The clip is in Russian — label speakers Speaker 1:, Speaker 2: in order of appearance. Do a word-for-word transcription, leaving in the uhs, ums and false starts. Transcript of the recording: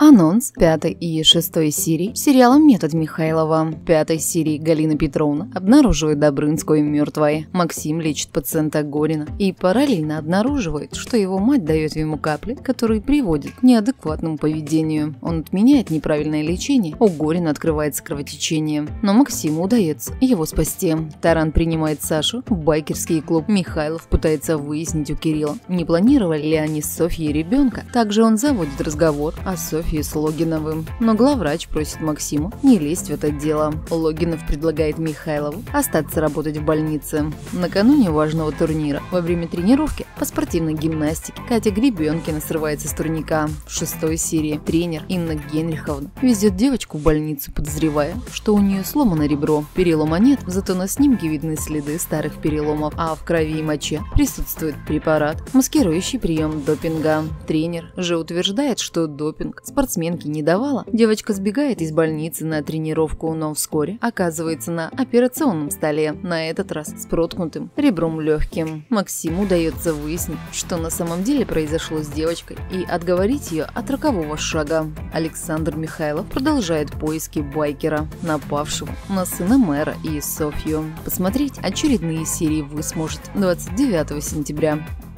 Speaker 1: Анонс пятой и шестой серии сериала «Метод Михайлова». В пятой серии Галина Петровна обнаруживает Добрынскую мертвой. Максим лечит пациента Горина и параллельно обнаруживает, что его мать дает ему капли, которые приводят к неадекватному поведению. Он отменяет неправильное лечение, у Горина открывается кровотечение. Но Максиму удается его спасти. Таран принимает Сашу в байкерский клуб. Михайлов пытается выяснить у Кирилла, не планировали ли они с Софьей ребенка. Также он заводит разговор о Софье с Логиновым. Но главврач просит Максима не лезть в это дело. Логинов предлагает Михайлову остаться работать в больнице. Накануне важного турнира, во время тренировки по спортивной гимнастике, Катя Гребенкина срывается с турника. В шестой серии тренер Инна Генриховна везет девочку в больницу, подозревая, что у нее сломано ребро. Перелома нет, зато на снимке видны следы старых переломов, а в крови и моче присутствует препарат, маскирующий прием допинга. Тренер же утверждает, что допинг спортсменке не давала. Девочка сбегает из больницы на тренировку, но вскоре оказывается на операционном столе, на этот раз с проткнутым ребром легким. Максиму удается выяснить, что на самом деле произошло с девочкой, и отговорить ее от рокового шага. Александр Михайлов продолжает поиски байкера, напавшего на сына мэра и Софью. Посмотреть очередные серии вы сможете двадцать девятого сентября.